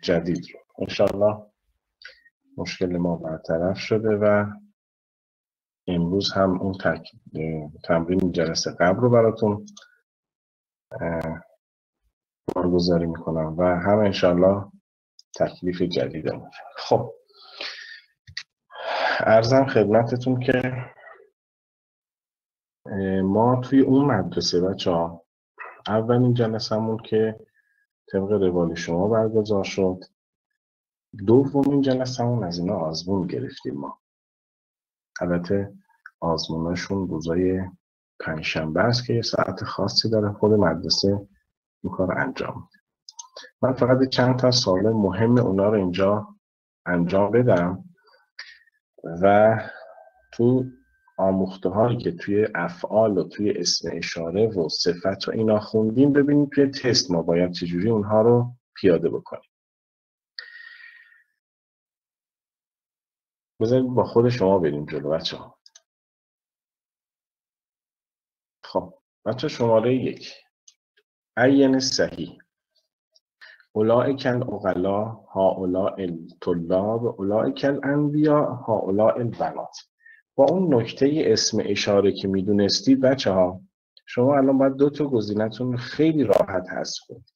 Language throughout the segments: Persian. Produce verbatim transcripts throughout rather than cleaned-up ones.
جدید رو. انشالله مشکل ما برطرف شده و امروز هم اون تک... تمرین جلسه قبل رو براتون بارگذاری میکنم و هم انشالله تکلیف جدیدمون. خب عرضم خدمتتون که ما توی اون مدرسه بچه ها اولین جلسه‌مون که طبق روال شما برگزار شد، دومین جلسه‌مون از اینا آزمون گرفتیم ما. البته آزموناشون روزای پنجشنبه است که یه ساعت خاصی داره خود مدرسه این کار انجام میده. من فقط چند تا سوال مهم اونا رو اینجا انجام بدم و تو آموخته هایی که توی افعال و توی اسم اشاره و صفت و اینا خوندیم ببینیم توی تست ما باید چجوری اونها رو پیاده بکنیم. بذارید با خود شما بریم جلو بچه ها. خب بچه شماره یک، عین صحیح، اولئک العقلاء هؤلاء الطلاب اولئک الانبیاء هؤلاء البنات. با اون نکته اسم اشاره که میدونستید بچه ها، شما الان باید دو تا گزینه‌تون خیلی راحت حذف کنید.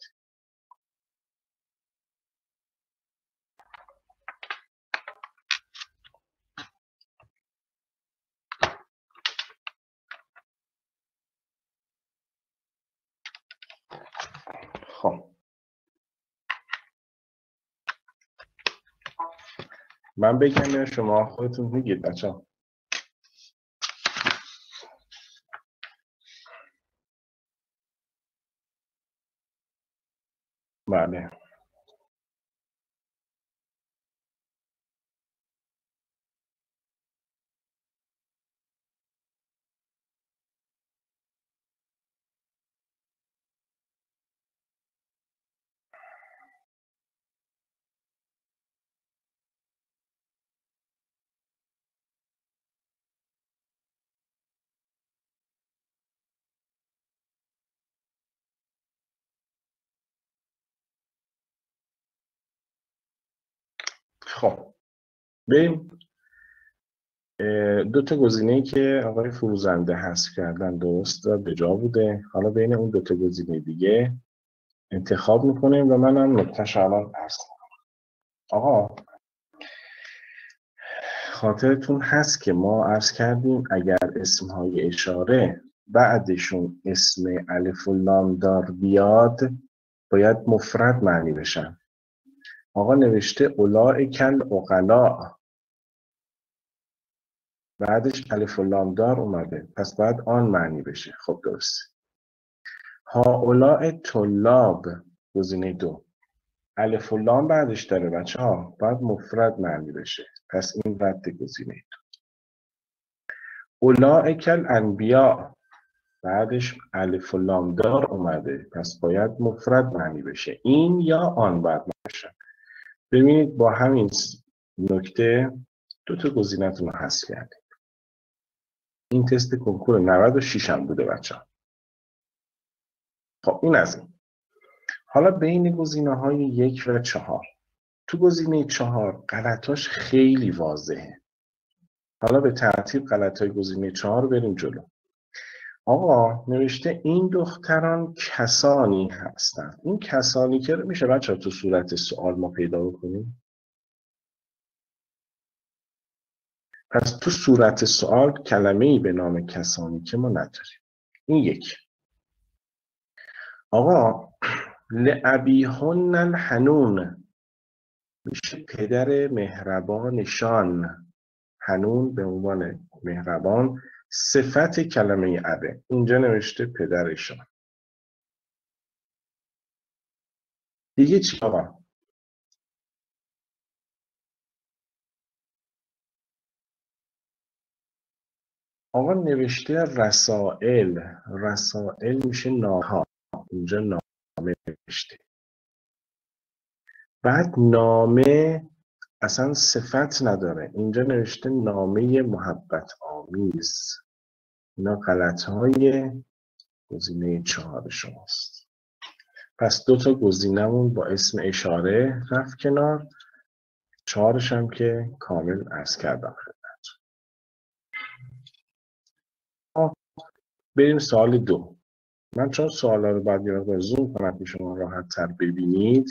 خب من بگم یا شما خودتون میگید بچه ها؟ بله خب بریم دو تا گزینه‌ای که آقای فروزنده حذف کردن درست و به جا بوده. حالا بین اون دو تا گزینه دیگه انتخاب میکنیم و منم نکته‌اش الان عرض می‌کنم. آقا خاطرتون هست که ما عرض کردیم اگر اسمهای اشاره بعدشون اسم الف و لام دار بیاد باید مفرد معنی بشن. آقا نوشته اولئک العقلاء، بعدش الف و لام دار اومده، پس باید آن معنی بشه. خب درسته. هؤلاء طلاب گزینه دو، الف و لام بعدش داره بچه ها، باید مفرد معنی بشه، پس این رد گزینه دو. اولئک الانبیاء بعدش الف و لام دار اومده، پس باید مفرد معنی بشه، این یا آن باید باشه. ببینید با همین نکته دو تا گزینه‌تون رو حذف کردید. این تست کنکور نود و شش هم بوده بچه ها. خب این از این. حالا بین گزینه‌های یک و چهار، تو گزینه چهار غلطاش خیلی واضحه. حالا به ترتیب غلطای گزینه چهار بریم جلو. آقا نوشته این دختران کسانی هستند. این کسانی که میشه بچه ها تو صورت سوال ما پیدا بکنیم؟ پس تو صورت سوال کلمه‌ای به نام کسانی که ما نداریم. این یک. آقا لأبیهن الحنون میشه پدر مهربانشان. حنون به عنوان مهربان صفت کلمه ابه، اینجا نوشته پدرشان. دیگه چی آقا؟ آقا نوشته رسائل. رسائل میشه نامه، اینجا نامه نوشته. بعد نامه اصلا صفت نداره، اینجا نوشته نامه محبت آمیز. اینا غلط های گزینه چهار شماست. پس دو تا گزینمون با اسم اشاره رفت کنار، چهارش هم که کامل عرض کردم. بریم سوال دو. من چون سوالا رو باید یه مقدار زوم کنم که شما راحت تر ببینید.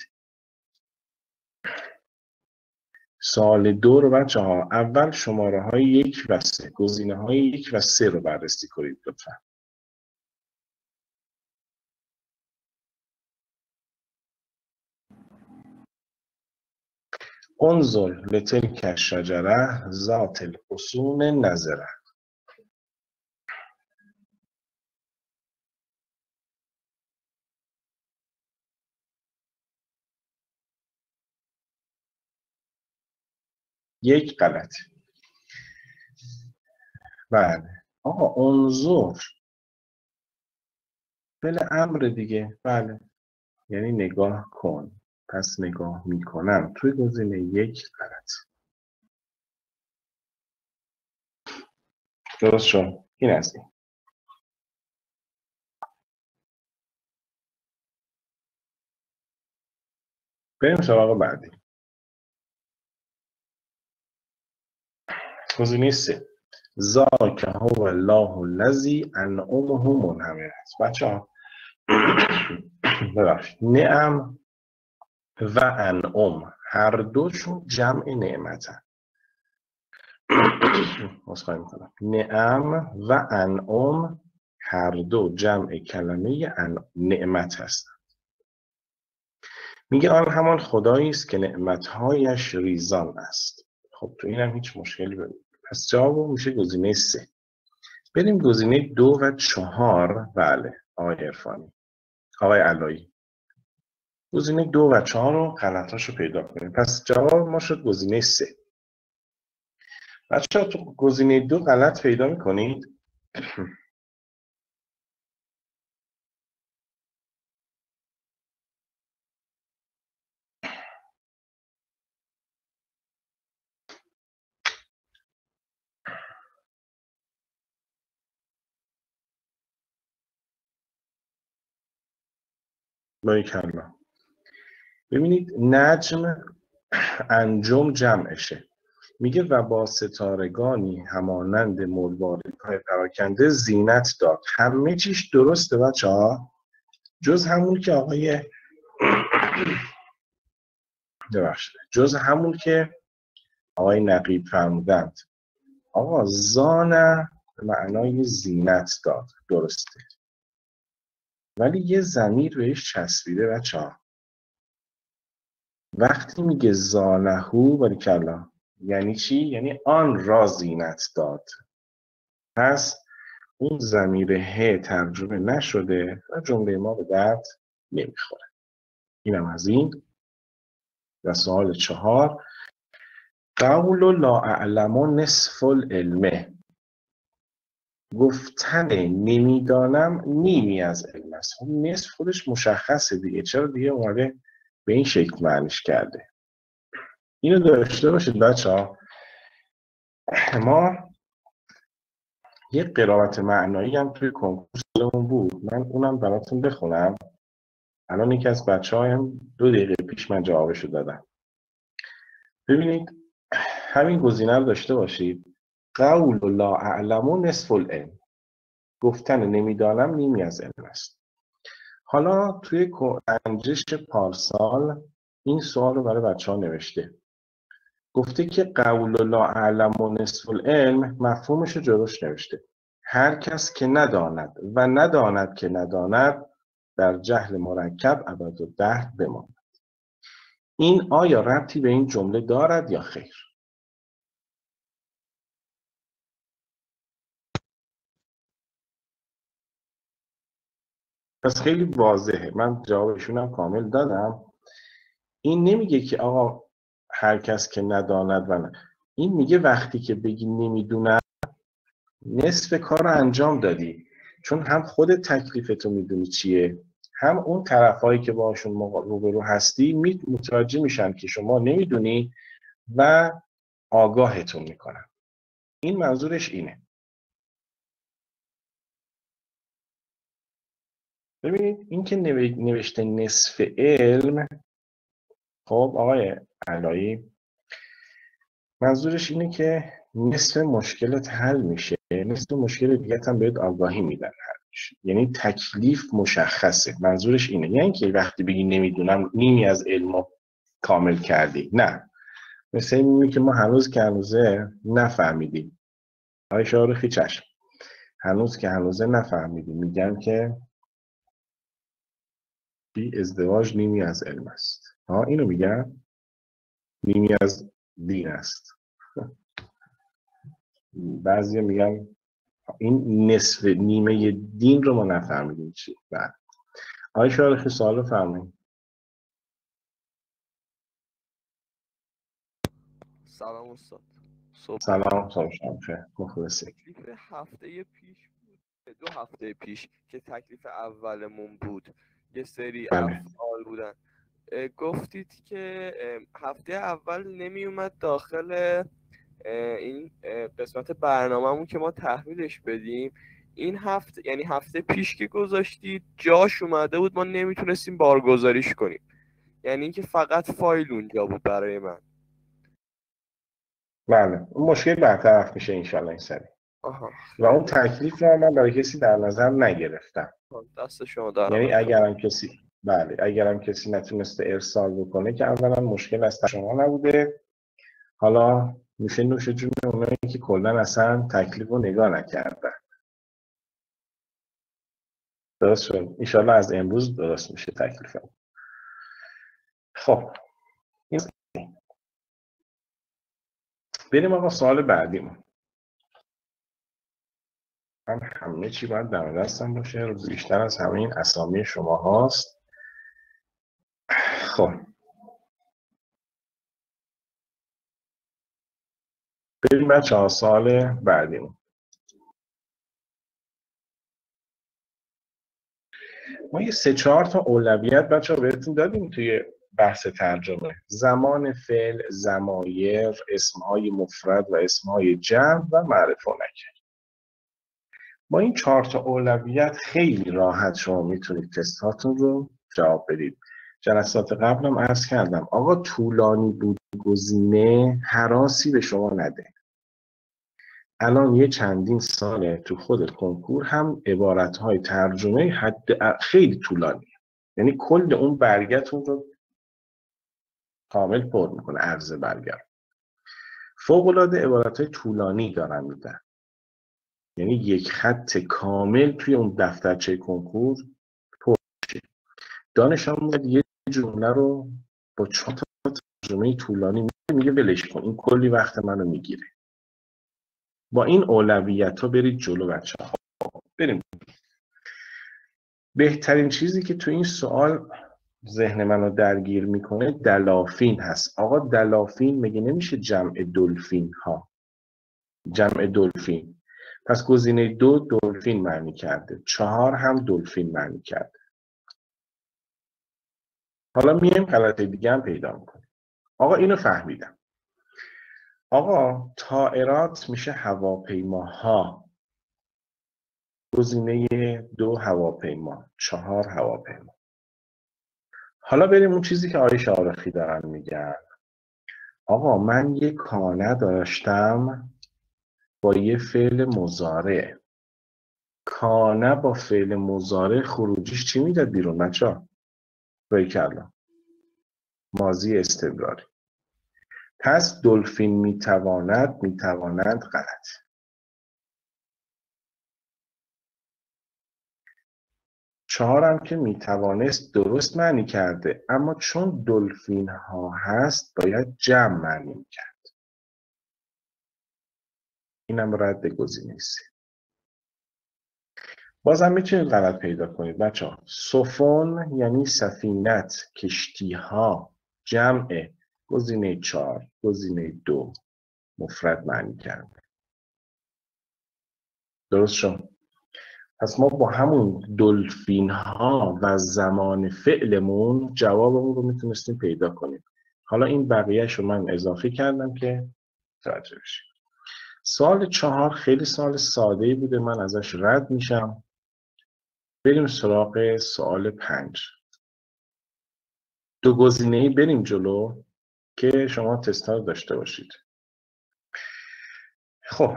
سوال دو رو بچه ها اول شماره های یک و سه، گزینه های یک و سه رو بررسی کنید لطفا. انظر لتلک الشجره ذات الغصون نضره. یک غلط. بله آقا انظر فعل امر دیگه. بله یعنی نگاه کن، پس نگاه میکنم. توی گزینه یک غلط. درست شد. این از این. بریم سراغ بعدی. گزینه سه ذاک هو الله الذی انعمه منعمه. بچه ها ببخشید، نعم و انعم هر دوشون جمع نعمتن. مصخایی میکنم. نعم و انعم هر دو جمع کلمه نعمت هستن. میگه آن همان خدایی است که نعمتهایش ریزان است. خب تو این هم هیچ مشکلی ببینید. پس جواب میشه گزینه سه. بریم گزینه دو و چهار. بله آقای عرفانی، آقای علایی، گزینه دو و چهار رو غلطاشو پیدا کنیم. پس جواب ما شد گزینه سه. بچه ها تو گزینه دو غلط پیدا میکنید. باریکلا. ببینید نجم انجم جمعشه. میگه و با ستارگانی همانند مروارید پراکنده زینت داد. همه چیش درسته بچه ها جز همون که آقای ببخشید جز همون که آقای نقیب فرمودند. آقا زانه به معنای زینت داد درسته، ولی یه ضمیر بهش چسبیده بچه ها. وقتی میگه زانهو باریکلا یعنی چی؟ یعنی آن را زینت داد. پس اون ضمیر ه ترجمه نشده و جمله ما به درد نمیخوره. اینم از این. و سوال چهار قول لا اعلم نصف العلمه. گفتن نمیدانم نیمی از علم است. خب نصف خودش مشخصه دیگه، چرا دیگه اومده به این شکل معنیش کرده؟ اینو داشته باشید بچه ها. ما یه قرائت معنایی هم توی کنکورسمون بود، من اونم براتون بخونم. الان یکی از بچه هایم دو دقیقه پیش من جوابشو دادم. ببینید همین گزینه رو داشته باشید. قول لا اعلم نصف العلم. گفتن نمیدانم نیمی از علم است. حالا توی انجش پارسال این سوال رو برای بچه ها نوشته. گفته که قول لا اعلم نصف العلم مفهومش رو جلوش نوشته. هر کس که نداند و نداند که نداند در جهل مرکب ابدالدهر بماند. این آیا ربطی به این جمله دارد یا خیر؟ پس خیلی واضحه. من جوابشونم کامل دادم. این نمیگه که آقا هر کس که نداند و نه. این میگه وقتی که بگی نمیدونم نصف کار رو انجام دادی، چون هم خود تکلیفتو میدونی چیه، هم اون طرفایی که باشون روبرو هستی متوجه میشن که شما نمیدونی و آگاهتون میکنن. این منظورش اینه. ببینید این که نوشته نصف علم، خب آقای علایی منظورش اینه که نصف مشکلت حل میشه، نصف مشکل دیگه هم بهت آگاهی میدن حل میشه. یعنی تکلیف مشخصه، منظورش اینه. یعنی که وقتی بگی نمیدونم نیمی از علم کامل کردی، نه، مثل اینه که ما هنوز که هنوزه نفهمیدیم. آقای شاروخی چشم، هنوز که هنوزه نفهمیدیم. میگم که بی ازدواج نیمی از علم است. ها اینو میگن نیمی از دین است. بعضی میگن این نصف نیمه دین رو ما نفهمیدیم چی. بعد آقای شاروخی سوال رو فهمید. سلام استاد. صبح سلام صبح شما بخیر. مخلصی. تکلیف هفته پیش بود، دو هفته پیش که تکلیف اولمون بود، یه سری بله افعال بودن. گفتید که هفته اول نمی اومد داخل این قسمت برنامه‌مون که ما تحویلش بدیم. این هفته یعنی هفته پیش که گذاشتید جاش اومده بود، ما نمیتونستیم بارگذاریش کنیم. یعنی اینکه فقط فایل اونجا بود برای من. بله اون مشکل برطرف میشه انشالله این سری. آها و اون خیلی تکلیف رو من برای کسی در نظر نگرفتم. دست شما در یعنی نکنه. اگرم کسی بله اگرم کسی نتونسته ارسال بکنه که اولا مشکل از شما نبوده، حالا میشه نوش جون اونایی که کلا اصلا تکلیف رو نگاه نکردن. درست شد انشالله از امروز درست میشه تکلیفم. خب این بریم آقا سوال بعدیمون. من همه چی باید در دستم باشه، رو بیشتر از همه این اسامی شما هاست. خب بریم بچه ها سوال بعدیمون. ما یه سه چهار تا اولویت بچه ها بهتون دادیم توی بحث ترجمه: زمان فعل، ضمایر، اسمهای مفرد و اسمهای جمع و معرفه نکره. با این چهار تا اولویت خیلی راحت شما میتونید تست هاتون رو جواب بدید. جلسات قبلم عرض کردم آقا طولانی بود گزینه هراسی به شما نده. الان یه چندین ساله تو خود کنکور هم عبارت‌های ترجمه حد خیلی طولانیه، یعنی کل اون برگتون رو کامل پر میکنه. عرض برگه فوق‌العاده عبارت‌های طولانی دارن میدن، یعنی یک خط کامل توی اون دفترچه کنکور پر میشه. دانش آموز یه جمله رو با چهار تا ترجمه طولانی میگه ولش کن، این کلی وقت منو میگیره. با این اولویت ها برید جلو بچه ها. بریم. بهترین چیزی که تو این سوال ذهن منو درگیر میکنه دلافین هست. آقا دلافین مگه نمیشه جمع دلفین ها؟ جمع دلفین. پس گزینه دو دلفین معنی کرده، چهار هم دلفین معنی کرده. حالا میایم غلطه دیگه هم پیدا میکنیم. آقا اینو فهمیدم. آقا طائرات میشه هواپیماها. گزینه دو هواپیما، چهار هواپیما. حالا بریم اون چیزی که آقای شارخی دارن میگن. آقا من یک کانه داشتم با یه فعل مضارع. کانه با فعل مضارع خروجیش چی میداد بیرون بچه‌ها؟ باری کلا ماضی استمراری. پس دلفین میتواند، میتوانند غلط. چهارم که میتوانست درست معنی کرده، اما چون دلفین ها هست باید جمع معنی میکرد. اینم رد گزینه سه. بازم میتونید غلط پیدا کنید بچه ها. سفن یعنی سفینت، کشتی ها، جمع. گزینه چهار، گزینه دو مفرد معنی کرده. درست شد؟ پس ما با همون دلفین ها و زمان فعلمون جوابمون رو میتونستیم پیدا کنیم. حالا این بقیهش رو من اضافه کردم که توجه بشید. سوال چهار خیلی سوال ساده‌ای بوده، من ازش رد میشم. بریم سراغ سوال پنج. دو گزینه‌ای بریم جلو که شما تست ها داشته باشید. خب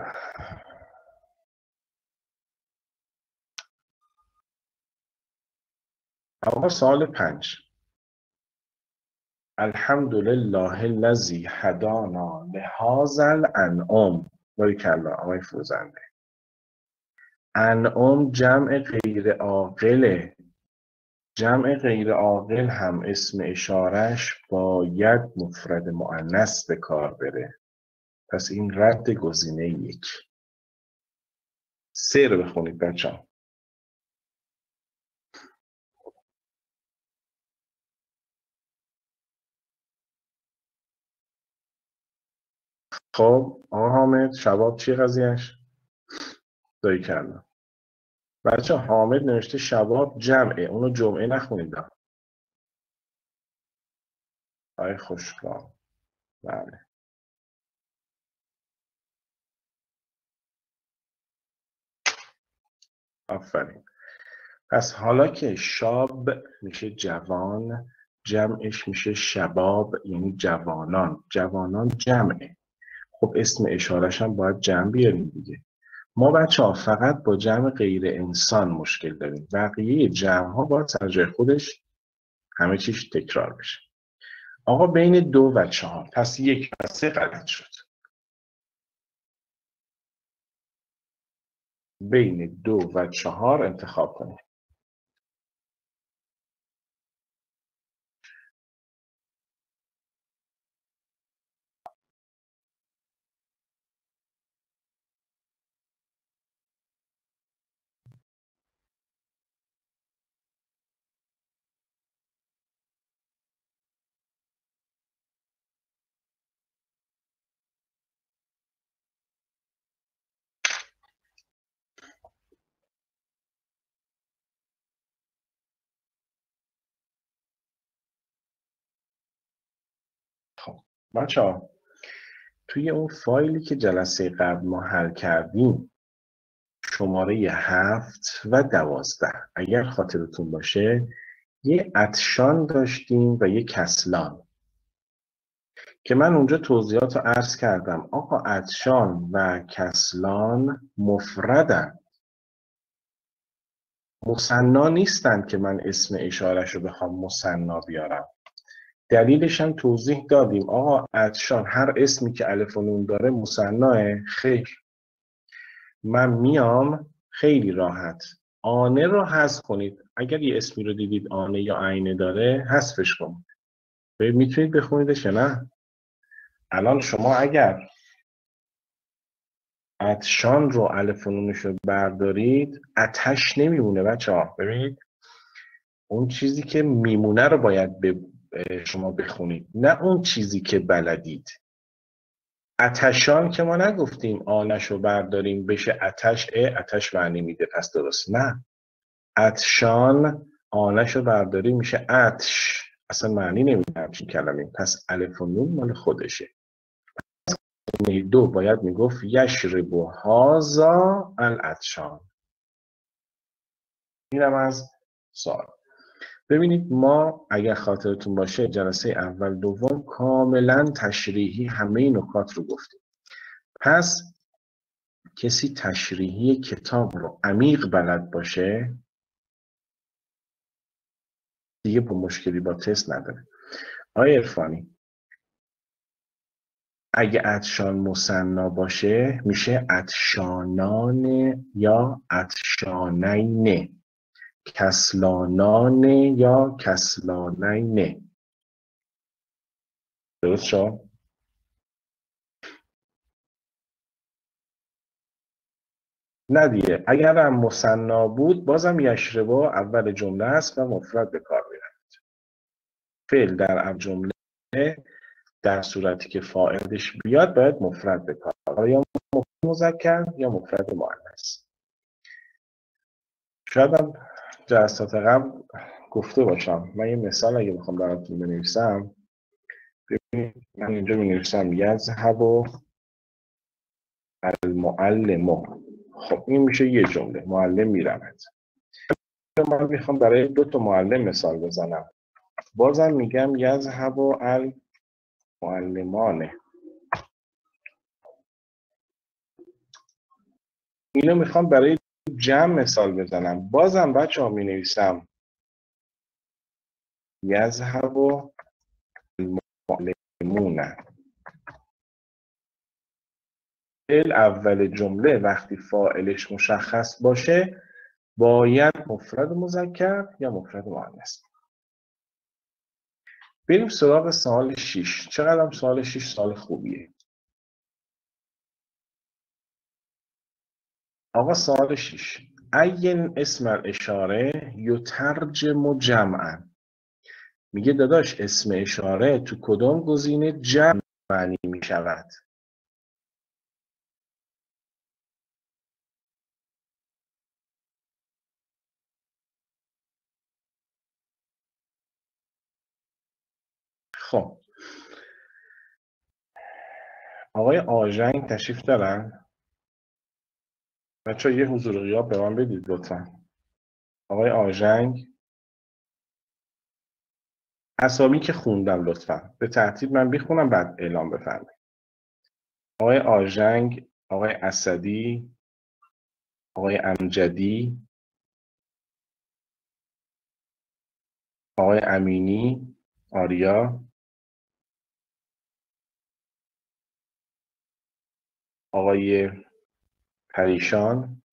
اما سوال پنج. الحمدلله الذی هدانا لهذا الانعام. باریکلا آقای فروزنده. انعام جمع غیر عاقله. جمع غیر عاقل هم اسم اشارش باید مفرد مؤنث به کار بره. پس این رد گزینه یک. سه رو بخونید بچه‌ها. خب آقا حامد شباب چی قضیهش؟ دایی کردم. بچه حامد نوشته شباب جمعه، اونو جمعه نخونیدم. آی خوشگاه. بله. آفرین. پس حالا که شاب میشه جوان، جمعش میشه شباب، یعنی جوانان. جوانان جمعه. خب اسم اشارش هم باید جمع بیاریم دیگه. ما بچه ها فقط با جمع غیر انسان مشکل داریم. بقیه جمع ها باید سر جای خودش همه چیش تکرار بشه. آقا بین دو و چهار. پس یک و سه غلط شد. بین دو و چهار انتخاب کنید. خب بچه ها توی اون فایلی که جلسه قبل ما حل کردیم شماره هفت و دوازده اگر خاطرتون باشه یه عطشان داشتیم و یه کسلان که من اونجا توضیحات رو عرض کردم. آقا عطشان و کسلان مفردن، مثنا نیستن که من اسم اشارش رو بخوام مثنا بیارم. دلیلش هم توضیح دادیم. آقا عطشان هر اسمی که الف و نون داره مثناه؟ خیر. من میام خیلی راحت آنه رو حذف کنید. اگر یه اسمی رو دیدید آنه یا عینه داره حذفش کنید. میتونید بخونیدش یا نه؟ الان شما اگر عطشان رو الف و نونش رو بردارید آتش نمیمونه بچه ها. ببینید اون چیزی که میمونه رو باید به شما بخونید، نه اون چیزی که بلدید. آتشان که ما نگفتیم آنش رو برداریم بشه آتش، آتش معنی میده پس درست. نه، عطشان آنش رو برداریم میشه عطش، اصلا معنی نمیده همچین کلمه. پس الف و نون مال خودشه. دو باید میگفت یشرب هذا العطشان. اینم از سوال. ببینید ما اگر خاطرتون باشه جلسه اول دوم کاملا تشریحی همه نکات رو گفتیم. پس کسی تشریحی کتاب رو عمیق بلد باشه دیگه با مشکلی با تست نداره. آقای عرفانی اگه عطشان مثنا باشه میشه عطشانان یا عطشانین، کسلانان یا کسلانین. درست شد؟ نه دیگه اگر هم مثنا بود بازم یشربا اول جمله است و مفرد به کار میرفت. فعل در جمله در صورتی که فاعلش بیاد باید مفرد به کار بره، یا مفرد مذکر یا مفرد مؤنث. شاید هم جلسات قبل گفته باشم. من یه مثال اگه بخوام براتون بنویسم، ببینید من اینجا بنویسم یذهب المعلم. خب این میشه یه جمله، معلم میرود. من میخوام برای دو تا معلم مثال بزنم. بازم میگم یذهب المعلمانه. اینو میخوام برای جمع مثال بزنم. بازم بچه ها می نویسم یذهب المعلمون. فعل اول جمله وقتی فاعلش مشخص باشه باید مفرد مذکر یا مفرد مؤنث. بریم سراغ سوال شش. چقدر هم سوال شش سوال خوبیه. آقا سوال شش. عین اسم الاشاره یترجم جمعا. میگه داداش اسم اشاره تو کدام گزینه جمع معنی میشود؟ خب آقای آژنگ تشریف دارن؟ بچه یه حضور غیاب به من بدید لطفا. آقای آژنگ، اسامی که خوندم لطفا به ترتیب من بخونم بعد اعلام بفرمایید. آقای آژنگ، آقای اسدی، آقای امجدی، آقای امینی، آریا، آقای پریشان،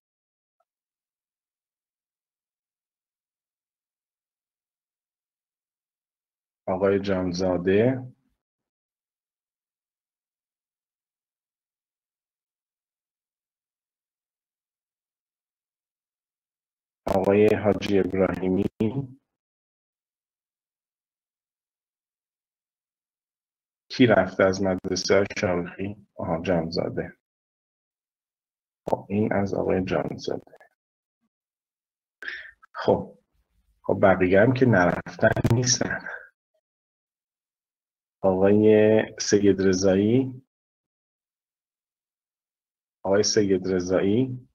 آقای جانزاده، آقای حاجی ابراهیمی، کی رفته از مدرسه شامخی؟ آها جانزاده. خب این از آقای جانزاده. خب خب بقیه هم که نرفتن نیستن. آقای سید رضایی، آقای سید رضایی،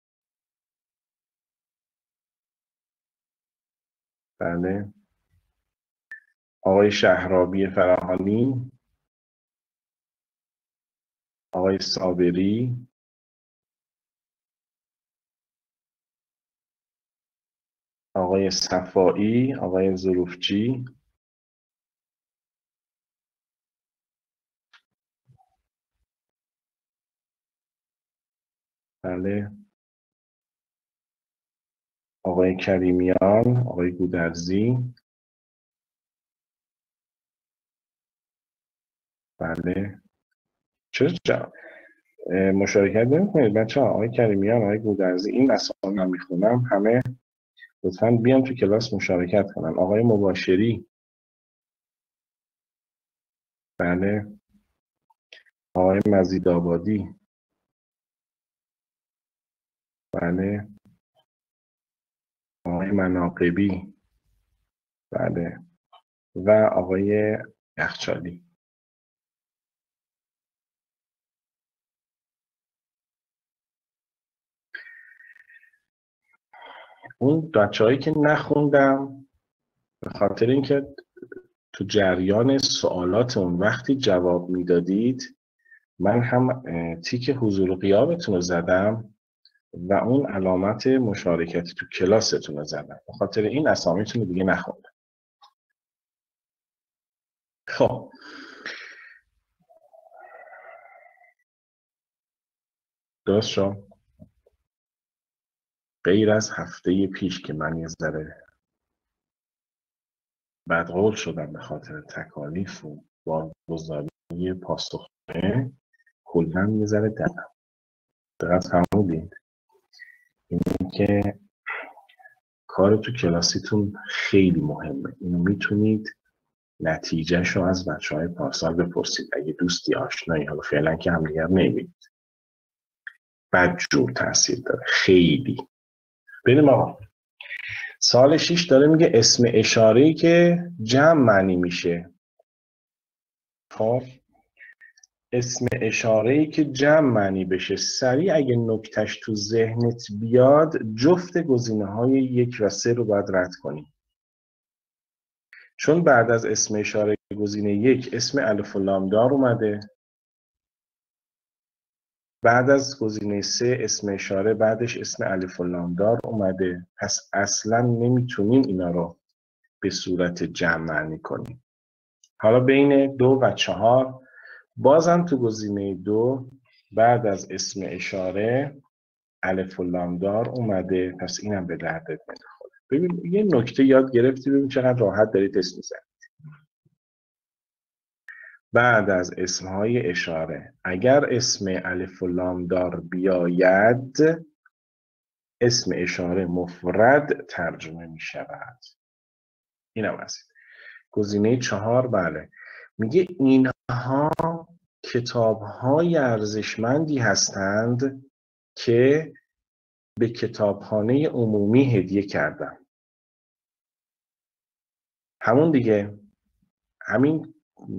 بله. آقای شهرابی فراهانی، آقای صابری، آقای صفایی، آقای ظروفچی، بله. آقای کریمیان، آقای گودرزی، بله. چرا چرا مشارکت نمی‌کنید بچه‌ها؟ آقای کریمیان، آقای گودرزی، این اسامی من میخونم همه لطفاً بیان تو کلاس مشارکت کنن. آقای مباشری، بله. آقای مزیدآبادی، بله. آقای مناقبی، بله. و آقای یخچالی. اون بچه‌هایی که نخوندم به خاطر اینکه تو جریان سوالات اون وقتی جواب میدادید من هم تیک حضور و غیابتون رو زدم و اون علامت مشارکت تو کلاستون رو زدم. به خاطر این اسامیتون رو دیگه نخوندم. خب درست شد. غیر از هفته پیش که من یه ذره بدقول شدم به خاطر تکالیف و بارگذاری پاسخگویی، کلاً یه ذره دلم دقت فرمودید این که کار تو کلاسیتون خیلی مهمه. اینو میتونید نتیجهش رو از بچه‌های پارسال بپرسید اگه دوستی آشنایی، حالا فعلا که همدیگر نمیبینید. بدجور تاثیر داره خیلی. بریم آقا. سال شش داره میگه اسم اشاره‌ای که جمع معنی میشه. خب اسم اشاره‌ای که جمع معنی بشه سریع اگه نکتش تو ذهنت بیاد جفت گزینه‌های یک و سه رو باید رد کنی. چون بعد از اسم اشاره گزینه یک اسم الف و لام دار اومده، بعد از گزینه سه اسم اشاره بعدش اسم الف و لام دار اومده، پس اصلا نمیتونیم اینا رو به صورت جمع معنی کنیم. حالا بین دو و چهار بازم تو گزینه دو بعد از اسم اشاره الف و لام دار اومده، پس اینم به دردت نمیخوره. ببین یه نکته یاد گرفتی، ببین چقدر راحت داری تست میزنی. بعد از اسمهای اشاره اگر اسم الف و لام دار بیاید اسم اشاره مفرد ترجمه می شود. اینم از گزینه چهار. بله میگه اینها کتاب‌های ارزشمندی هستند که به کتابخانه عمومی هدیه کردم. همون دیگه، همین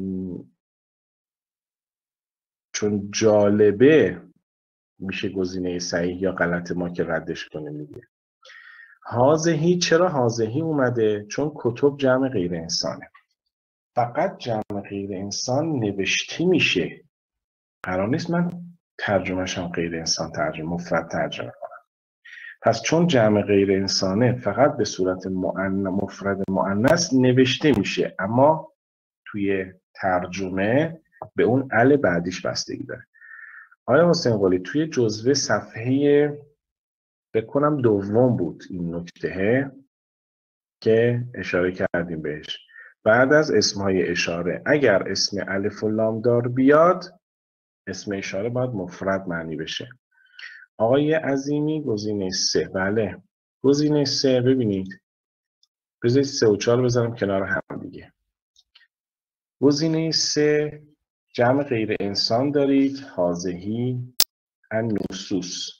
چون جالبه میشه گزینه صحیح یا غلط ما که ردش کنیم. میگه هازهی، چرا هازهی اومده؟ چون کتب جمع غیر انسانه. فقط جمع غیر انسان نوشته میشه، قرار نیست من ترجمه‌شم غیر انسان ترجمه مفرد ترجمه کنم. پس چون جمع غیر انسانه فقط به صورت مؤنث مفرد مؤنث نوشته میشه، اما توی ترجمه به اون ال بعدیش بستگی داره. آیا حسین قلی توی جزوه صفحه بکنم دوم بود این نکته که اشاره کردیم بهش، بعد از اسمهای اشاره اگر اسم الف و لام دار بیاد اسم اشاره باید مفرد معنی بشه. آقای عظیمی گزینه سه. بله گزینه سه. ببینید بذارید سه و چهار بذارم کنار هم دیگه. گزینه سه جمع غیر انسان دارید، هازهی النصوص.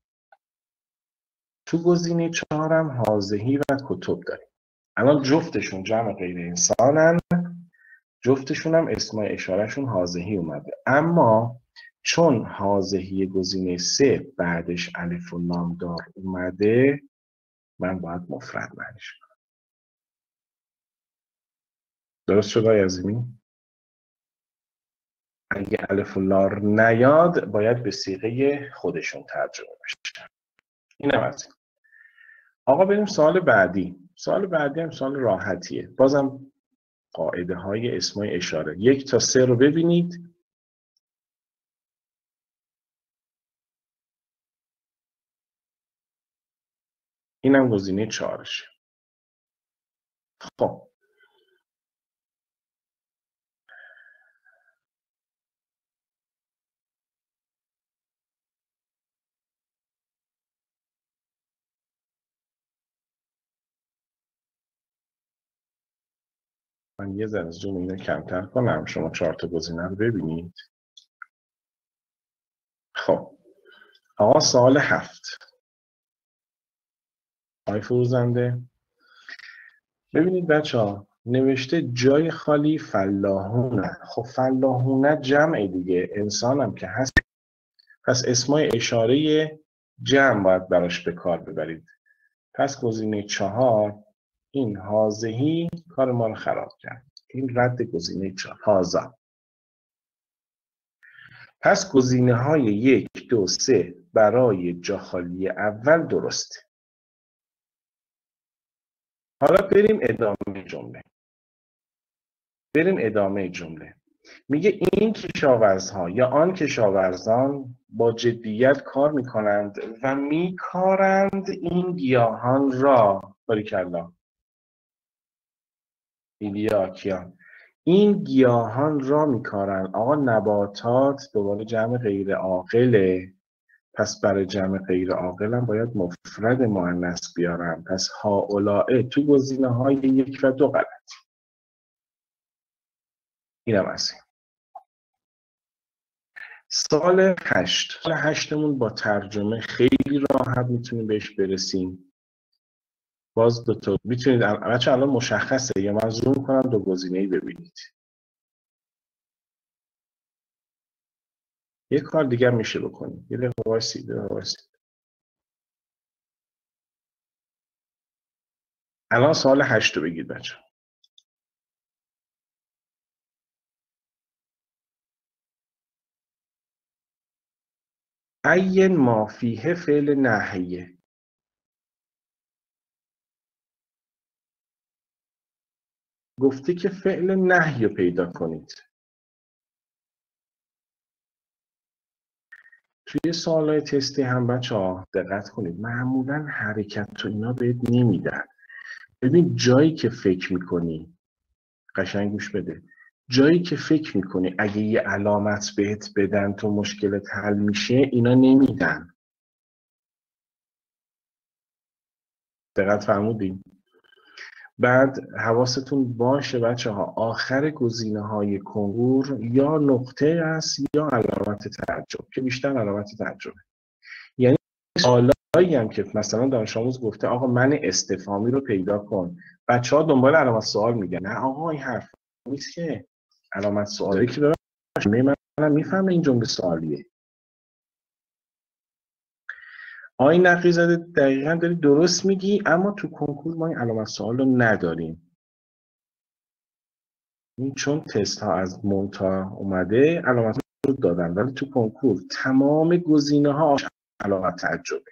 تو گزینه چهارم هازهی و کتب دارید. الان جفتشون جمع غیر انسانن، جفتشون هم اسم اشارهشون هازهی اومده، اما چون هازهی گزینه سه بعدش الف و لام دار اومده من باید مفرد معنیش کنم. درست شد آقای عظیمی؟ اگه الف و لام نیاد باید به صیغه خودشون ترجمه بشه. اینم از این. آقا بریم سوال بعدی. سوال بعدی هم سوال راحتیه. بازم قاعده های اسمای اشاره یک تا سه رو ببینید. اینم گزینه چهارشه. خب من یه ذره زوم اینو کمتر کنم شما چهار تا گزینه رو ببینید. خب آقا سوال هفت. آقای فروزنده ببینید بچه ها نوشته جای خالی فلاحونه. خب فلاحونه جمع دیگه، انسانم که هست، پس اسمای اشاره جمع باید براش به کار ببرید. پس گزینه چهار این هازهی کار ما رو خراب کرد. این رد گزینه چهار هازا. پس گزینه های یک دو سه برای جا خالی اول درسته. حالا بریم ادامه جمله. بریم ادامه جمله. میگه این کشاورزها یا آن کشاورزان با جدیت کار میکنند و میکارند این گیاهان را. باریکلا. ایلیا کیان. این گیاهان را میکارند. آقا نباتات دوباره جمع غیر عاقله، پس برای جمع غیر عاقل هم باید مفرد مؤنث بیارم. پس هؤلاء تو گزینه های یک و دو غلط. اینم از این. سال هشت. سال هشتمون با ترجمه خیلی راحت میتونیم بهش برسیم. باز دو تا میتونید بچه الان مشخصه یا من زوم کنم دو گزینه‌ای ببینید. یه کار دیگه میشه بکنیم. یه دقیقه وایسید وایسید. الان سوال هشت رو بگید بچه. عین ما فیه فعل نهیه. گفته که فعل نهی رو پیدا کنید. توی سوالای تستی هم بچه ها دقت کنید، معمولا حرکت تو اینا بهت نمیدن. ببین جایی که فکر میکنی، قشنگ گوش بده، جایی که فکر میکنی اگه یه علامت بهت بدن تو مشکلت حل میشه، اینا نمیدن. دقت فرمودین؟ بعد حواستون باشه بچه ها، آخر گزینه های کنکور یا نقطه است یا علامت تعجب که بیشتر علامت تعجبه. یعنی سوالایی هم که مثلا دانش آموز گفته آقا من استفهامی رو پیدا کن، بچه ها دنبال علامت سوال میگن. نه آقا این حرف نیست که علامت سوالی که ببینم من میفهمه این جمله سوالیه. آقای نقیزاده دقیقا داری درست میگی، اما تو کنکور ما این علامت سوال رو نداریم. این چون تست ها از مونتا اومده علامت رو دادن، ولی تو کنکور تمام گزینه ها علامت تعجبه.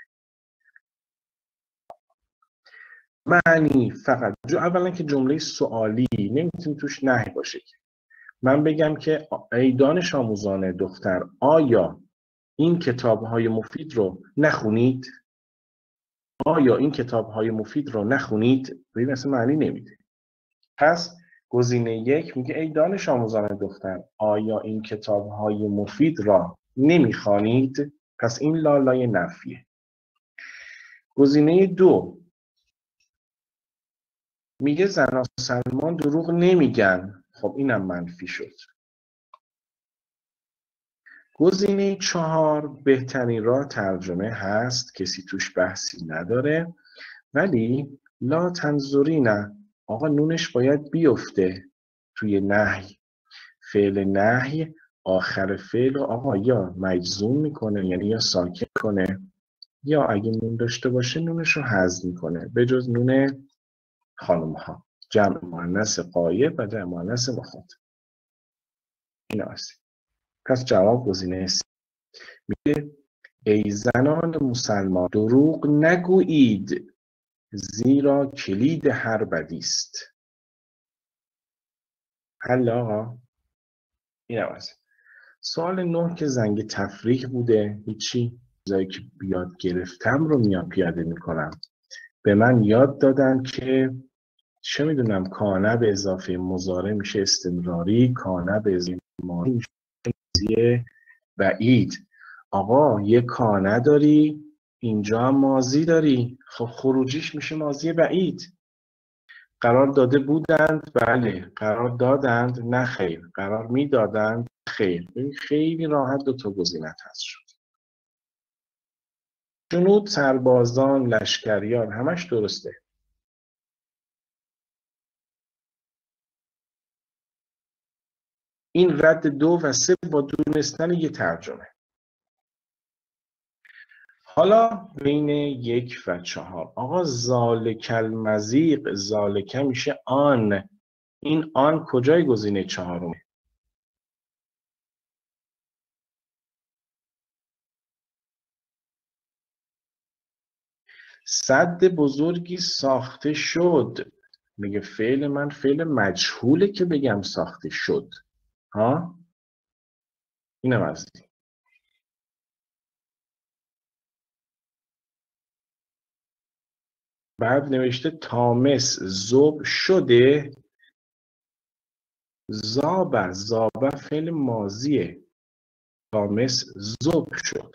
معنی فقط جو اولا که جمله سوالی نمیتونه توش نهی باشه. من بگم که ای دانش آموزان دختر آیا این کتاب های مفید رو نخونید؟ آیا این کتاب های مفید رو نخونید؟ ببین اصلا معنی نمیده. پس گزینه یک میگه ای دانش آموزان دختر آیا این کتاب های مفید را نمیخوانید؟ پس این لالای نفیه. گزینه دو میگه زن سلمان دروغ نمیگن. خب اینم منفی شد. گزینه چهار بهترین راه ترجمه هست، کسی توش بحثی نداره، ولی لا تنظری نه. آقا نونش باید بیفته توی نهی. فعل نهی آخر فعل آقا یا مجزوم میکنه، یعنی یا ساکن کنه، یا اگه نون داشته باشه نونش رو حذف میکنه، به جز نون خانم ها، جمع مؤنث غایب و جمع مؤنث مخاطب. این است. پس جواب گزینه سی. میگه ای زنان مسلمان دروغ نگویید زیرا کلید هر بدی است. حل آقا. این است. سوال نه که زنگ تفریح بوده، هیچی. چیزایی که بیاد گرفتم رو میام پیاده میکنم. به من یاد دادن که چه میدونم کانه به اضافه مضارع میشه استمراری، کانه به اضافه ماضی میشه ماضی بعید. آقا یه کانه داری، اینجا هم ماضی داری، خب خروجیش میشه ماضی بعید. قرار داده بودند، بله. قرار دادند، نه خیر. قرار میدادند، خیر. ببین خیلی راحت دو تا گزینه هست شد. جنود، سربازان، لشکریان، همش درسته. این رد دو و سه با دونستن یه ترجمه. حالا بین یک و چهار. آقا ذالک المضیق، ذالک میشه آن. این آن کجای گزینه چهارمه؟ سد بزرگی ساخته شد. میگه فعل من فعل مجهوله که بگم ساخته شد. ها؟ اینم از این. بعد نوشته تامس زوب شده. زابه زابه فعل ماضیه. تامس زوب شد.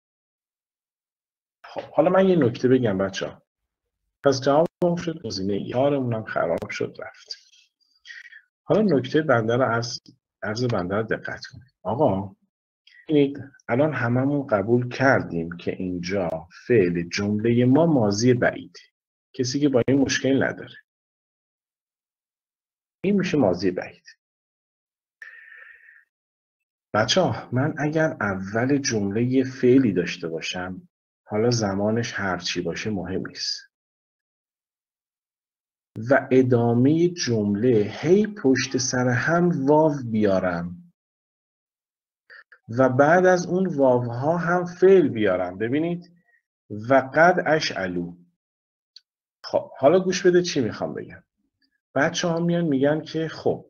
خب حالا من یه نکته بگم بچه ها. پس جوابم شد گزینه یارمونم خراب شد رفت. حالا نکته بنده رو عرض عرض بنده رو دقت کنید. آقا ببینید الان هممون قبول کردیم که اینجا فعل جمله ما ماضی بعیده. کسی که با این مشکل نداره. این میشه ماضی بعید. بچه ها من اگر اول جمله یه فعلی داشته باشم، حالا زمانش هرچی باشه مهم نیست، و ادامه جمله هی پشت سر هم واو بیارم و بعد از اون واوها هم فعل بیارم، ببینید و قد اشعلو. خب حالا گوش بده چی میخوام بگم. بچه ها میان میگن که خب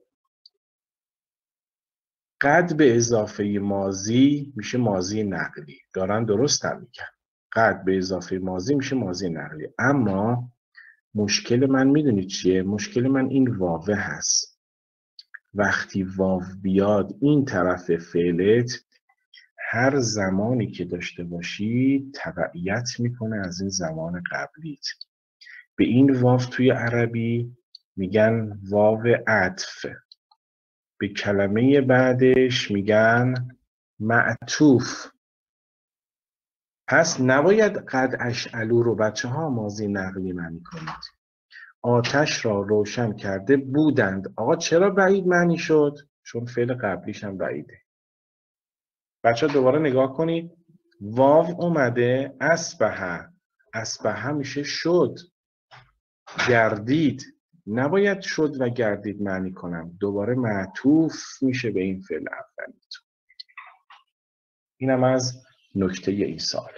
قد به اضافه ماضی میشه ماضی نقلی، دارن درست هم میگن، قد به اضافه ماضی میشه ماضی نقلی، اما مشکل من میدونید چیه؟ مشکل من این واوه هست. وقتی واو بیاد این طرف فعلت، هر زمانی که داشته باشی تبعیت میکنه از این زمان قبلیت. به این واو توی عربی میگن واو عطف، به کلمه بعدش میگن معطوف. پس نباید قد اشعلو رو بچه ها ماضی نقلی معنی کنید. آتش را روشن کرده بودند. آقا چرا بعید معنی شد؟ چون فعل قبلیش هم بعیده. بچه ها دوباره نگاه کنید، واو اومده اصبح، اصبح میشه شد، گردید، نباید شد و گردید معنی کنم، دوباره معطوف میشه به این فعل اولیتون. اینم از نکته این سال.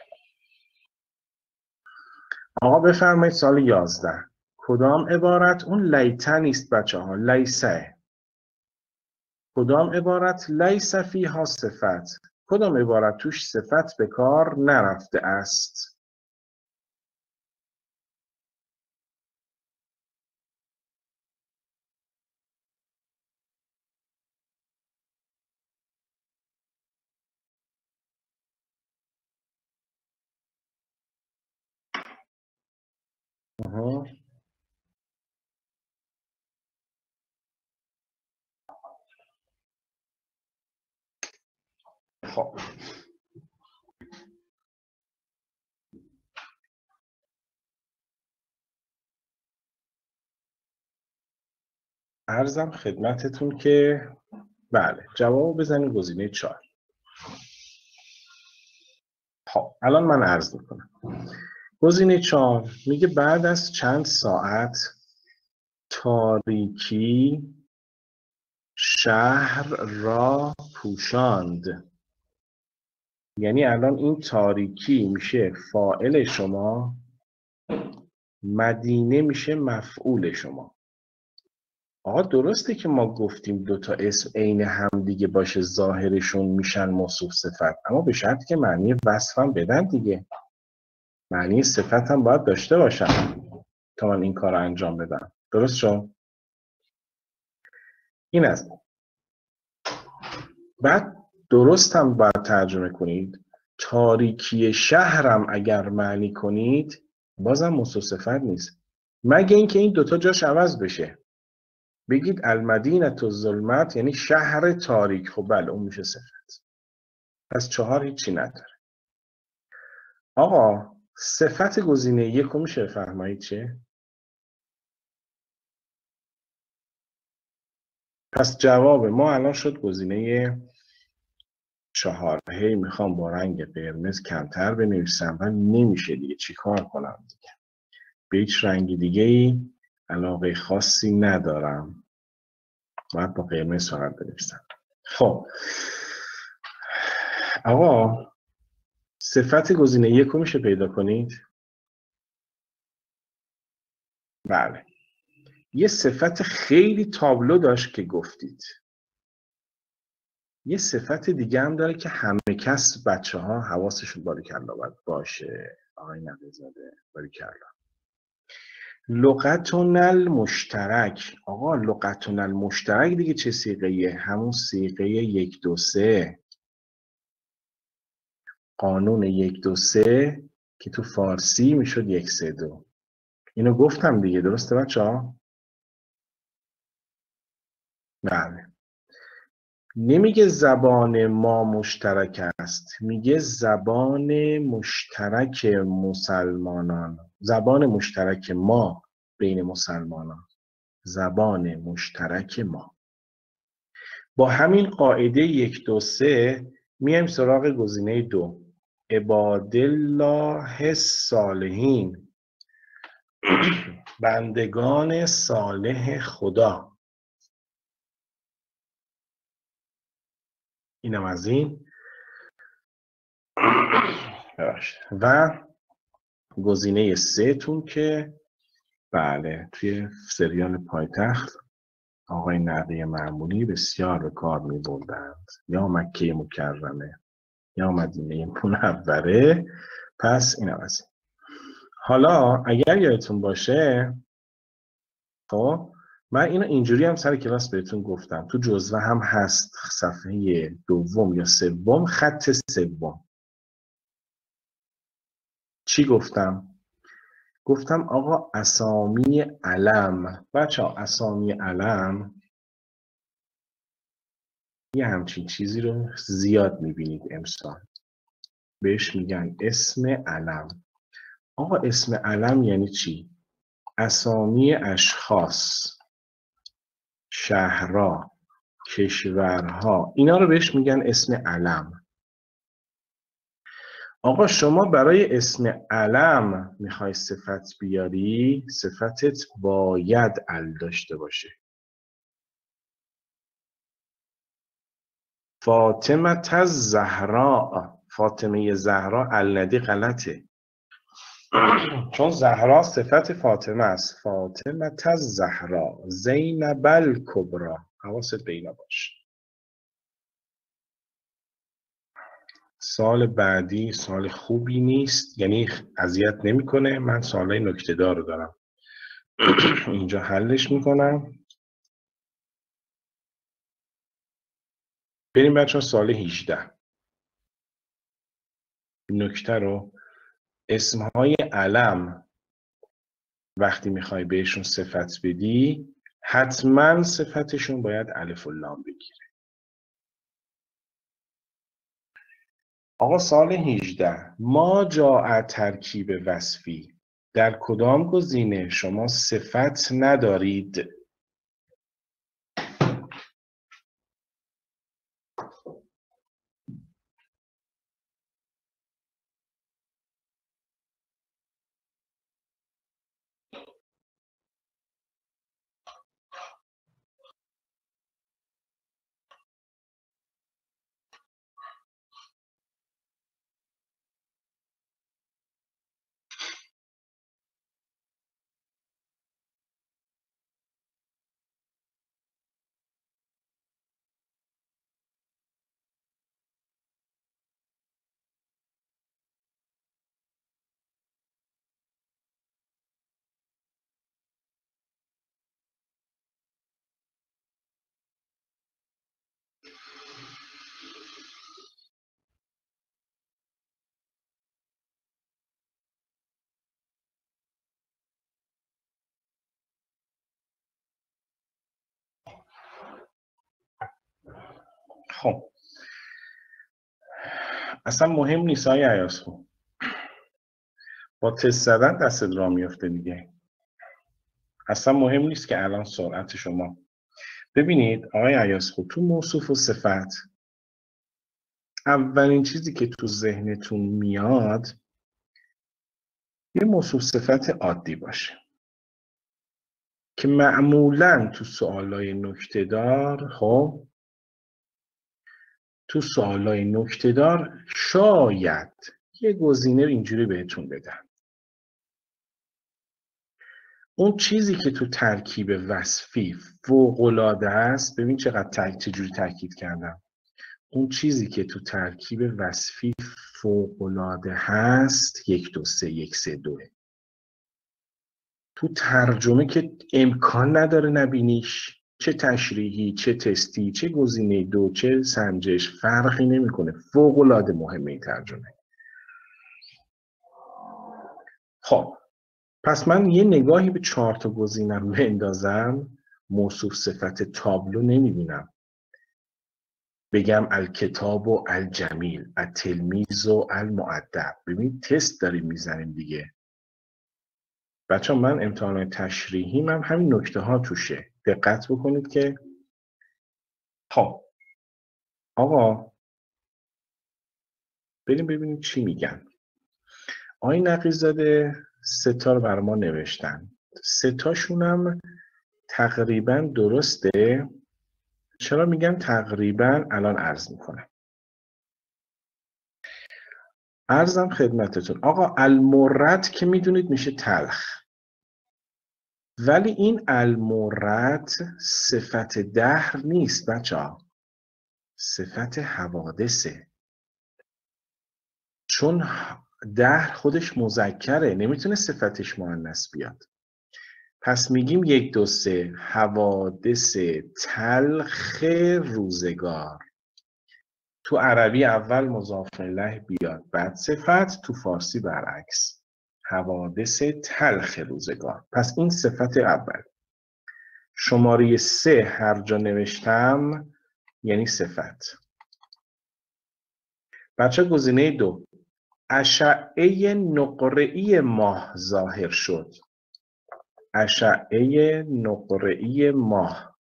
آقا بفرمایید سال یازده. کدام عبارت؟ اون لیته نیست بچه ها، لیسه. کدام عبارت لیس فیها صفت؟ کدام عبارت توش صفت به کار نرفته است؟ خب عرضم خدمتتون که بله، جواب بزنید گزینه چهار. خب الان من عرض میکنم. گزینه چهار میگه بعد از چند ساعت تاریکی شهر را پوشاند. یعنی الان این تاریکی میشه فاعل شما، مدینه میشه مفعول شما. آقا درسته که ما گفتیم دوتا اسم عین هم دیگه باشه ظاهرشون میشن موصوف صفت، اما به شرطی که معنی وصف هم بدن دیگه، معنی صفت هم باید داشته باشن تا من این کار رو انجام بدم. درست شد؟ این از بعد درست هم باید ترجمه کنید. تاریکی شهرم اگر معنی کنید بازم موصوف صفت نیست، مگه اینکه این دوتا جاش عوض بشه، بگید المدینه الظلمت یعنی شهر تاریک. خب بله اون میشه صفت. پس چهار هیچی نداره. آقا صفت گزینه یک رو میشه فهمید چه؟ پس جواب ما الان شد گزینه چهار. هی میخوام با رنگ قرمز کمتر بنویسم و نمیشه دیگه، چی کار کنم دیگه؟ به هیچ رنگ دیگه ای علاقه خاصی ندارم، باید با قرمز فقط بنویسم. خب آقا صفت گزینه یک رو میشه پیدا کنید؟ بله، یه صفت خیلی تابلو داشت که گفتید. یه صفت دیگه هم داره که همه کس بچه ها حواسشون باریکلا باید باشه. آقای نویزاده باریکلا. لغتون المشترک. آقا لغتون المشترک دیگه چه صیغه‌ایه؟ همون صیغه یک دو سه، قانون یک دو سه که تو فارسی میشد یک سه دو. اینو گفتم دیگه، درسته بچه ها؟ بله. نمیگه زبان ما مشترک است، میگه زبان مشترک مسلمانان، زبان مشترک ما بین مسلمانان، زبان مشترک ما. با همین قاعده یک دو سه میایم سراغ گزینه دو. عبادالله الصالحین، بندگان صالح خدا. اینم از این. و گزینه سه تون که بله توی سریال پایتخت آقای نقی معمولی بسیار به کار می بردند، یا مکه مکرمه یا مدینه منوره. پس اینم از این. حالا اگر یادتون باشه، خب من اینو اینجوری هم سر کلاس بهتون گفتم، تو جزوه هم هست، صفحه دوم یا سوم خط سوم. چی گفتم؟ گفتم آقا اسامی علم، بچه ها اسامی علم یه همچین چیزی رو زیاد میبینید امسال، بهش میگن اسم علم. آقا اسم علم یعنی چی؟ اسامی اشخاص، شهرها، کشورها، اینا رو بهش میگن اسم علم. آقا شما برای اسم علم میخوای صفت بیاری، صفتت باید ال داشته باشه. فاطمه الزهراء، فاطمه زهرا ال ندی غلطه، چون زهرا صفت فاطمه است. فاطمه الزهراء، زینب الکبری. حواست به اینا باشه. سال بعدی سال خوبی نیست، یعنی اذیت نمیکنه. من سالای نکته دار رو دارم اینجا حلش میکنم. بریم بچه ها سال هجده. نکته رو، اسمهای علم وقتی میخوای بهشون صفت بدی حتما صفتشون باید الف و لام بگیره. آقا سال هجده، ما جاء ترکیب وصفی، در کدام گزینه شما صفت ندارید؟ خب اصلا مهم نیست های عیاسخون، با تست زدن دستت را میفته دیگه. اصلا مهم نیست که الان سرعت شما. ببینید آقای عیاسخون، تو موصوف و صفت اولین چیزی که تو ذهنتون میاد یه موصوف صفت عادی باشه که معمولاً تو سوالای نکته دار، خب تو سوالای نکته دار شاید یه گزینه اینجوری بهتون بدن. اون چیزی که تو ترکیب وصفی فوق‌العاده است، ببین چقدر تاکید، چجوری تاکید کردم، اون چیزی که تو ترکیب وصفی فوق‌العاده هست یک دو سه یک سه دوه. تو ترجمه که امکان نداره نبینیش، چه تشریحی چه تستی چه گزینه دو چه سنجش فرقی نمیکنه، فوق‌العاده مهمه این ترجمه. خب پس من یه نگاهی به چهار تا گزینم بندازم، موصوف صفت تابلو نمیبینم، بگم الکتاب و الجمیل، التلمیذ و المؤدب. ببین تست داریم میزنیم دیگه. بچه من امتحان تشریحی من همین نکته ها توشه، دقت بکنید که خب آقا بریم ببینیم چی میگن. آقای نقیزاده سه تا رو بر ما نوشتن، سه تاشون هم تقریبا درسته. چرا میگم تقریبا؟ الان عرض میکنم. عرضم خدمتتون آقا، المرد که میدونید میشه تلخ، ولی این المرد صفت دهر نیست بچه ها، صفت حوادثه. چون دهر خودش مذکره، نمیتونه صفتش مؤنث بیاد. پس میگیم یک دو سه حوادث تلخ روزگار. تو عربی اول مضاف الیه بیاد بعد صفت، تو فارسی برعکس، حوادث تلخ روزگار. پس این صفت اول. شماره سه هر جا نوشتم یعنی صفت. بچه گزینه دو، اشعه نقره‌ای ماه ظاهر شد. اشعه نقره‌ای ماه.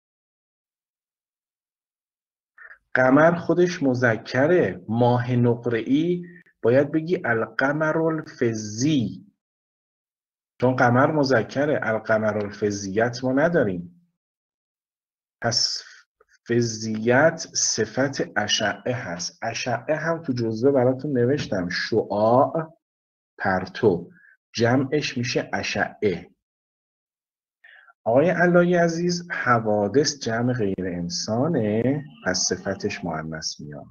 قمر خودش مذکره، ماه نقره‌ای باید بگی القمر الفزی، چون قمر مذکره، القمر الفزیت ما نداریم. پس فزیت صفت اشعه هست. اشعه هم تو جزوه براتون نوشتم، شعاع پرتو، جمعش میشه اشعه. آقای علایی عزیز حوادث جمع غیر انسانه، پس صفتش مؤنث میاد.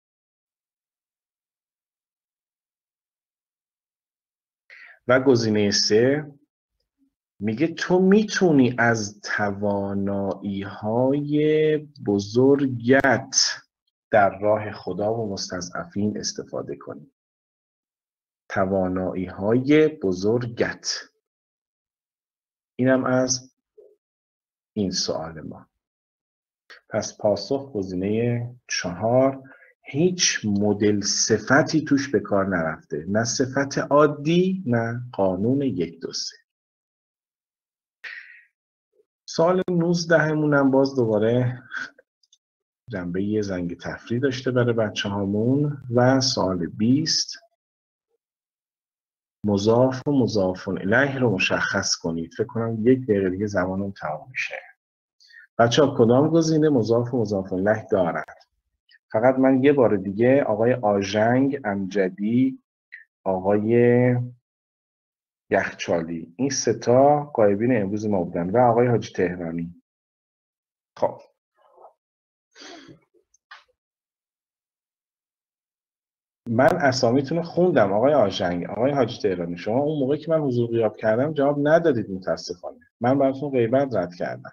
و گزینه سه میگه تو میتونی از توانایی‌های بزرگت در راه خدا و مستضعفین استفاده کنی. توانایی‌های بزرگت. اینم از این سوال ما. پس پاسخ گزینه چهار، هیچ مدل صفتی توش به کار نرفته، نه صفت عادی نه قانون یک دو سه. سال نوزده مونم باز دوباره جنبه یه زنگ تفریح داشته برای بچه هامون. و سال بیست، مضاف و مضاف الیه رو مشخص کنید. فکر کنم یک دقیقه دیگه زمانم تمام میشه. بچه ها کدام گزینه مضاف و مضاف الیه دارد؟ فقط من یه بار دیگه آقای آژنگ، امجدی، آقای یخچالی، این سه تا غایبین امروز ما بودن و آقای حاجی تهرانی. خب من اسامیتون رو خوندم آقای آژنگ، آقای حاجی تهرانی. شما اون موقع که من حضور غیاب کردم جواب ندادید متاسفانه. من براتون غیبت رد کردم.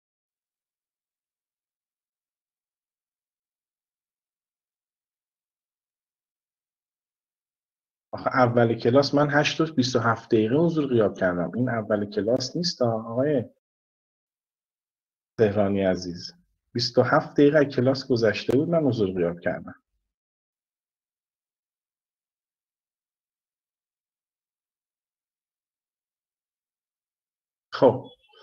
آخه اول کلاس من هشت تا بیست و هفت دقیقه حضور غیاب کردم. این اول کلاس نیست آقای تهرانی عزیز. بیست و هفت دقیقه کلاس گذشته بود من حضور غیاب کردم. خب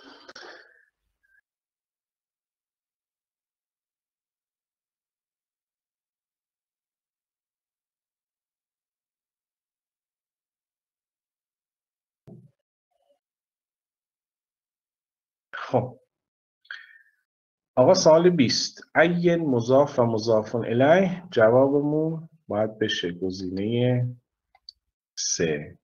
خب آقا سوال بیست، ای مضاف و مضاف الیه، جوابمون باید بشه گزینه سه،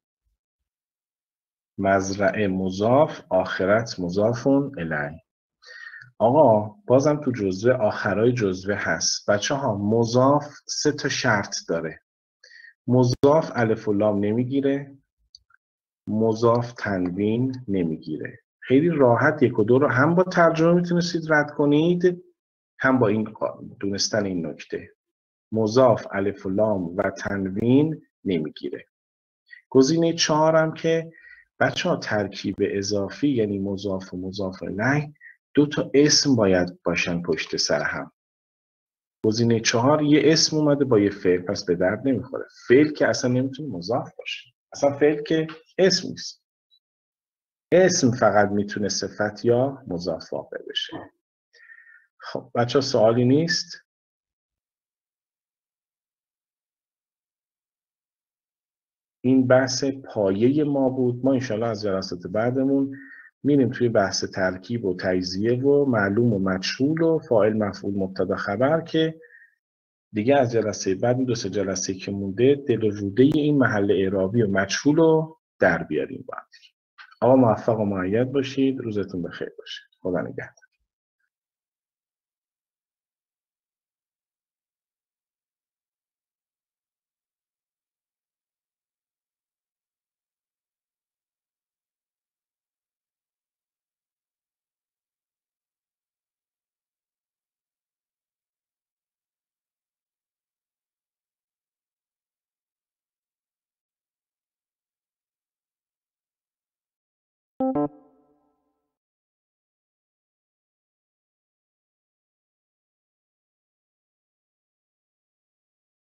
مزرعه مضاف، آخرت مضاف الیه. آقا بازم تو جزوه آخرای جزوه هست بچه ها. مضاف سه تا شرط داره. مضاف الف و لام نمیگیره، مضاف تنوین نمیگیره. خیلی راحت یک و دو رو هم با ترجمه میتونستید رد کنید، هم با این دونستن این نکته. مضاف الف و لام و تنوین نمیگیره. گزینه چهارم که بچه ها ترکیب اضافی یعنی مضاف و مضاف الیه، دو تا اسم باید باشن پشت سر هم. گزینه چهار یه اسم اومده با یه فعل، پس به درد نمیخوره. فعل که اصلا نمیتونه مضاف باشه، اصلا فعل که اسم نیست. اسم فقط میتونه صفت یا مضاف واقع بشه. خب بچه ها سوالی نیست؟ این بحث پایه ما بود. ما انشالله از جلسات بعدمون میریم توی بحث ترکیب و تجزیه و معلوم و مجهول و فاعل مفعول مبتدا خبر که دیگه از جلسه بعد این دو سه جلسه که مونده دل و روده این محل اعرابی و مجهول رو در بیاریم با هم. آقا موفق و مؤید باشید. روزتون بخیر باشه. خدا نگهدار.